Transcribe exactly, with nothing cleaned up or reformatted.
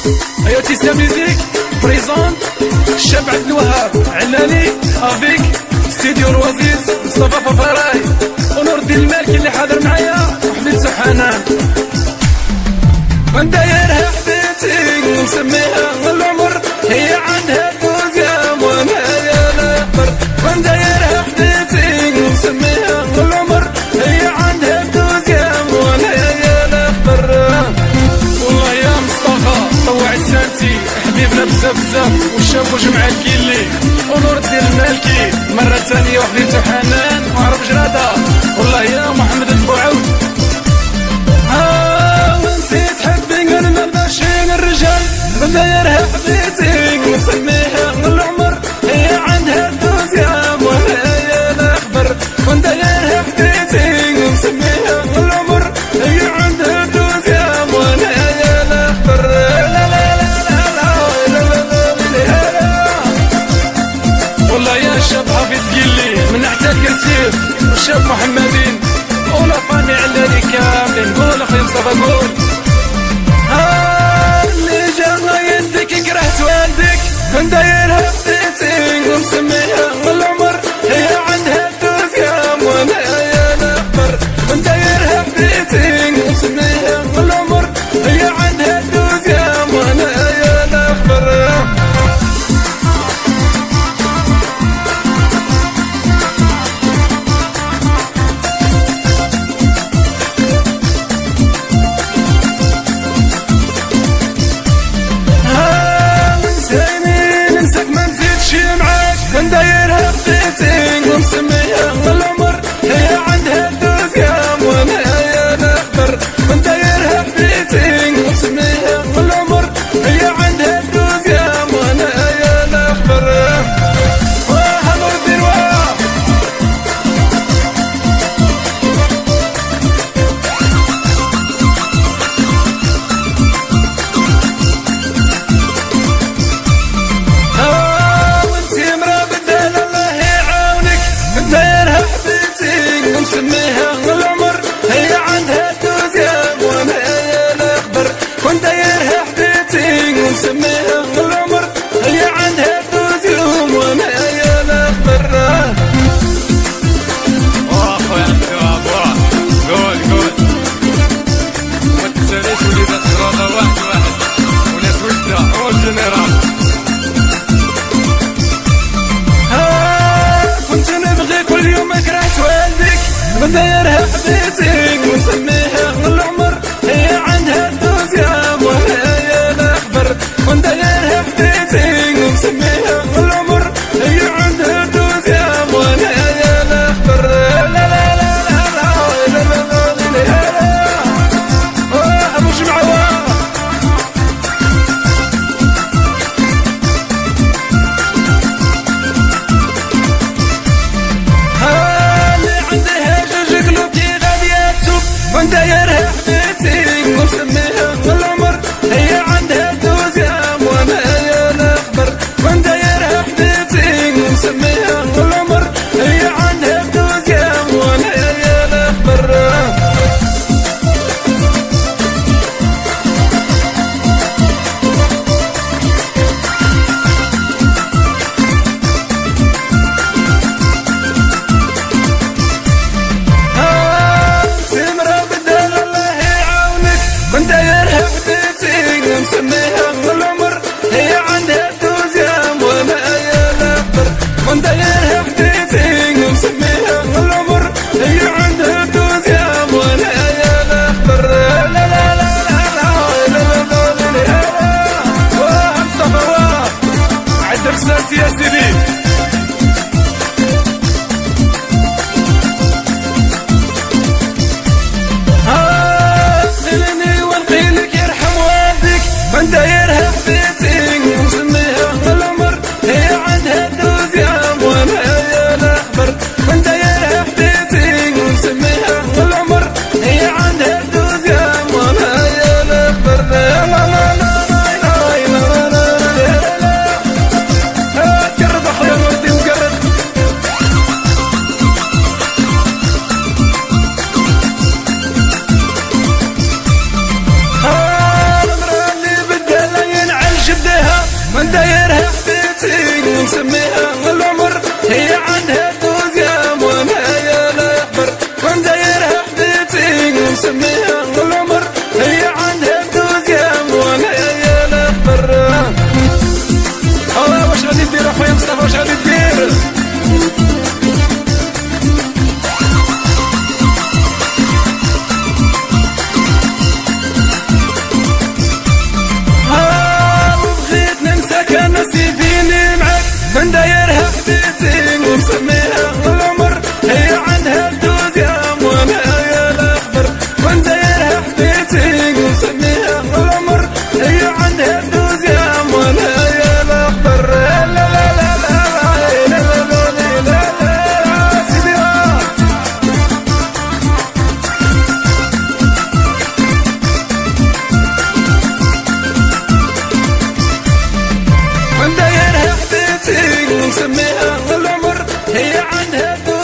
ايوا تيسا ميوزيك بريزونت الشاب عبد الوهاب علاني افيك ستوديو الوزيز مصطفى ففراي ونور الدين المالكي اللي حاضر معايا وحبيبتو حنان. وندايرها حبيبتي مسميها العمر هي عندها دوزيام وانا يا الاخضر. وندايرها حبيبتي مسميها العمر هي عندها دوزيام وانا يا الاخضر. والله يا مصطفى طوع السانتي حبيبنا بزاف بزاف والشاب وجمعة كيلي ونور الدين المالكي مرة ثانية وحبيبتو حنان وعرب جرادة. والله يا محمد البوعود ها ونسيت حبي قال ما باشين الرجال. ندايرها حبيبتي مسميها العمر هي عندها دوزيام وانا يا الاخضر. وندايرها حبيبتي مسميها العمر هي عندها دوزيام وانا يا الاخضر. لا لا لا لا لا لا والله يا الشاب حفيظ قلي من نحت الكرسيف والشاب محمدين ولا فاني علاني كاملين. قول اخي مصطفى قول ها اللي جا يدك كرهت والدك. ندايرها حبيبتي ومسميها العمر هي عندها دوزيام وانا يا الاخضر. ندايرها حبيبتي ومسميها العمر هي عندها دوزيام وانا يا الاخضر. مسميها العمر هي عندها دوزيام وانا يا لا يخبر وين دايرها حبيبتي مسميها العمر هي عندها دوزيام وانا يا لا يخبر. اه واش غادي دير اخويا مصطفى واش غادي دير؟ نسيبيني معك من دايرها حبيبتي ومسميها العمر هي عندها الدوزيام وانا يا الاخضر من دايرها حبيبتي ومسميها العمر هي عندها الدوزيام وانا يا الاخضر. لا لا لا لا لا لا لا لا سيدي مسميها العمر هي عندها